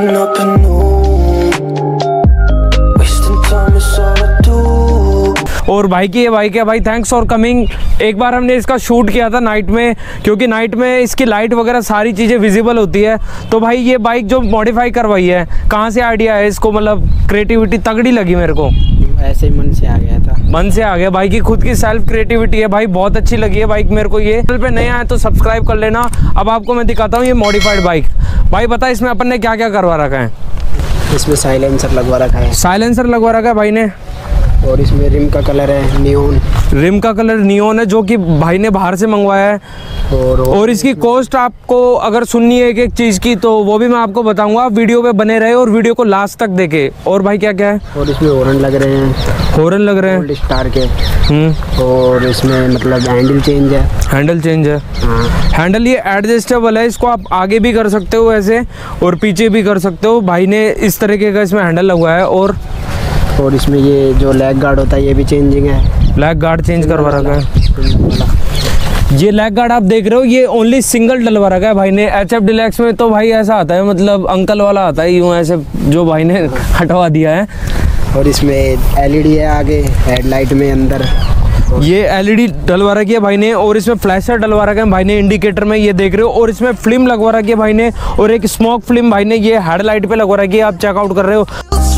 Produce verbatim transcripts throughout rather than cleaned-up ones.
Waking up anew, wasting time is all I do. और भाई की ये बाइक है भाई, थैंक्स फॉर कमिंग। एक बार हमने इसका शूट किया था नाइट में, क्योंकि नाइट में इसकी लाइट वगैरह सारी चीज़ें विजिबल होती है। तो भाई ये बाइक जो मॉडिफाई करवाई है, कहाँ से आइडिया है इसको, मतलब क्रिएटिविटी तगड़ी लगी मेरे को। ऐसे ही मन से आ गया था, मन से आ गया भाई की खुद की सेल्फ क्रिएटिविटी है भाई, बहुत अच्छी लगी है बाइक मेरे को। ये चैनल पे नए आए तो सब्सक्राइब कर लेना। अब आपको मैं दिखाता हूँ ये मॉडिफाइड बाइक। भाई बता इसमें अपन ने क्या क्या करवा रखा है। इसमें साइलेंसर लगवा रखा है, साइलेंसर लगवा रखा है भाई ने, और इसमें रिम का कलर है नियोन। रिम का कलर नियोन है, जो कि भाई ने बाहर से मंगवाया है। और और इसकी कॉस्ट आपको अगर सुननी है एक एक चीज़ की, तो वो भी मैं आपको बताऊंगा। आप वीडियो पे बने रहे और वीडियो को लास्ट तक देखे। और भाई क्या क्या है, और इसमें हॉर्न लग रहे हैं, हॉर्न लग रहे हैं गोल्ड स्टार के। हम्म और इसमें मतलब हैंडल चेंज है, हैंडल चेंज है। हाँ। हैंडल ये एडजस्टेबल है, इसको आप आगे भी कर सकते हो ऐसे, और पीछे भी कर सकते हो। भाई ने इस तरीके का इसमें हैंडल लगवाया है। और और इसमें ये जो लेग गार्ड होता है ये भी चेंजिंग है, ब्लैक गार्ड चेंज करवा रखा है। ये लेग गार्ड आप देख रहे हो, ये ओनली सिंगल डलवा रखा है भाई ने। एच एफ डिलैक्स में तो भाई ऐसा आता है, मतलब अंकल वाला आता है यूँ ऐसे, जो भाई ने हटवा दिया है। और इसमें एलईडी है आगे हेडलाइट में अंदर, ये एलईडी डलवा रखी है भाई ने। और इसमें फ्लैशर डलवा रखा है भाई ने इंडिकेटर में, ये देख रहे हो। और इसमें फिल्म लगवा रखी है भाई ने, और एक स्मोक फिल्म भाई ने ये हेडलाइट पे लगवा रखी है, आप चेकआउट कर रहे हो।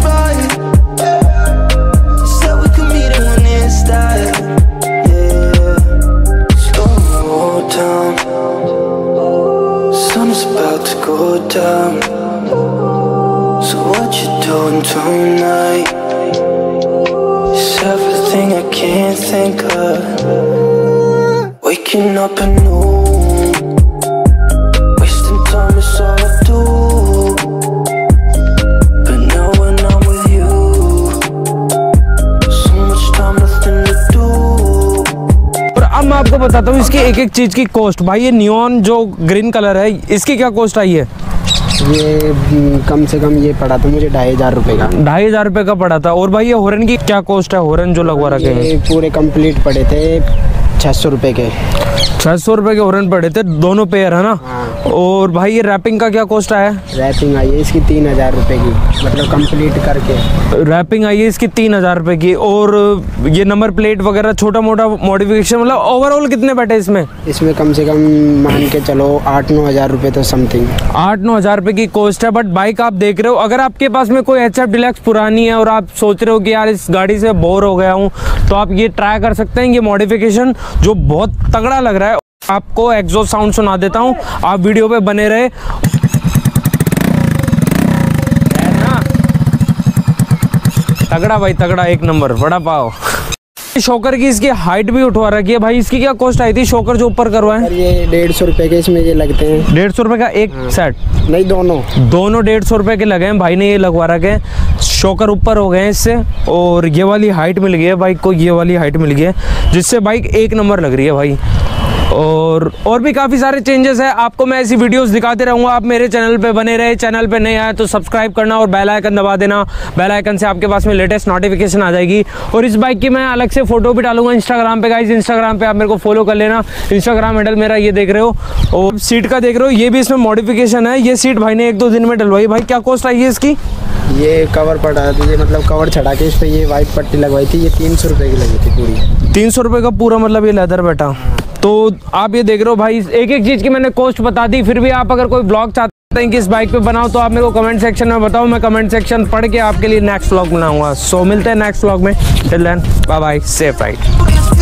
Go down. So what you doing tonight? It's everything I can't think of. Waking up anew, wasting time is all I do. But now when I'm with you, so much time nothing to do. और अब मैं आपको बताता हूँ इसकी एक एक चीज़ की कॉस्ट। भाई ये नियॉन जो ग्रीन कलर है, इसकी क्या कॉस्ट आई है। ये कम से कम ये पड़ा था मुझे ढाई हजार रुपये का, ढाई हजार रुपये का पड़ा था। और भाई ये हॉर्न की क्या कॉस्ट है, हॉर्न जो लगवा रखे हैं। ये पूरे कंप्लीट पड़े थे छः सौ रुपये के, छः सौ रुपये के हॉर्न पड़े थे, दोनों पेयर है ना। हाँ। और भाई ये रैपिंग का क्या कॉस्ट आया। रैपिंग आई है इसकी तीन हजार रुपये की, मतलब कंप्लीट करके रैपिंग आई है इसकी तीन हजार रुपये की। और ये नंबर प्लेट वगैरह छोटा मोटा मॉडिफिकेशन, मतलब ओवरऑल कितने बैठे इसमें। इसमें कम से कम मान के चलो आठ नौ हजार रुपये तो समथिंग, आठ नौ हजार रुपये की कॉस्ट है। बट बाइक आप देख रहे हो, अगर आपके पास में कोई एच एफ डिलैक्स पुरानी है और आप सोच रहे हो कि यार इस गाड़ी से बोर हो गया हूँ, तो आप ये ट्राई कर सकते हैं। ये मॉडिफिकेशन जो बहुत तगड़ा लग रहा है। आपको एग्जॉस्ट साउंड सुना देता हूँ, आप वीडियो पे बने रहे। तगड़ा भाई तगड़ा, एक नंबर, बड़ा पाव। शोकर की इसकी हाइट भी उठवा रखी है भाई। इसकी क्या कॉस्ट आई थी शोकर जो ऊपर करवाए। ये डेढ़ सौ रुपए के इसमें ये लगते हैं। डेढ़ सौ रुपए का एक हाँ। सेट नहीं, दोनों दोनों डेढ़ सौ रुपए के लगे हैं भाई ने। ये लगवा रखे हैं, शोकर ऊपर हो गए हैं इससे। और ये वाली हाइट मिल गई है बाइक को, ये वाली हाइट मिल गई है, जिससे बाइक एक नंबर लग रही है भाई। और और भी काफ़ी सारे चेंजेस है, आपको मैं ऐसी वीडियोस दिखाते रहूँगा। आप मेरे चैनल पे बने रहे। चैनल पे नए आए तो सब्सक्राइब करना और बेल आइकन दबा देना। बेल आइकन से आपके पास में लेटेस्ट नोटिफिकेशन आ जाएगी। और इस बाइक की मैं अलग से फोटो भी डालूंगा इंस्टाग्राम पे गाइज। इंस्टाग्राम पे आप मेरे को फॉलो कर लेना। इंस्टाग्राम हैंडल मेरा ये देख रहे हो। और सीट का देख रहे हो, ये भी इसमें मॉडिफिकेशन है। ये सीट भाई ने एक दो दिन में डलवाई। भाई क्या कॉस्ट आई है इसकी। ये कवर पड़ा था, ये मतलब कवर चढ़ा के इस पर ये वाइट पट्टी लगवाई थी। ये तीन सौ रुपये की लगी थी पूरी। तीन सौ रुपये का पूरा मतलब ये लेदर बैठा। तो आप ये देख रहे हो भाई, एक एक चीज़ की मैंने कॉस्ट बता दी। फिर भी आप अगर कोई ब्लॉग चाहते हैं कि इस बाइक पे बनाओ, तो आप मेरे को कमेंट सेक्शन में बताओ। मैं कमेंट सेक्शन पढ़ के आपके लिए नेक्स्ट व्लॉग बनाऊंगा। सो मिलते हैं नेक्स्ट व्लॉग में। Till then bye bye, safe ride.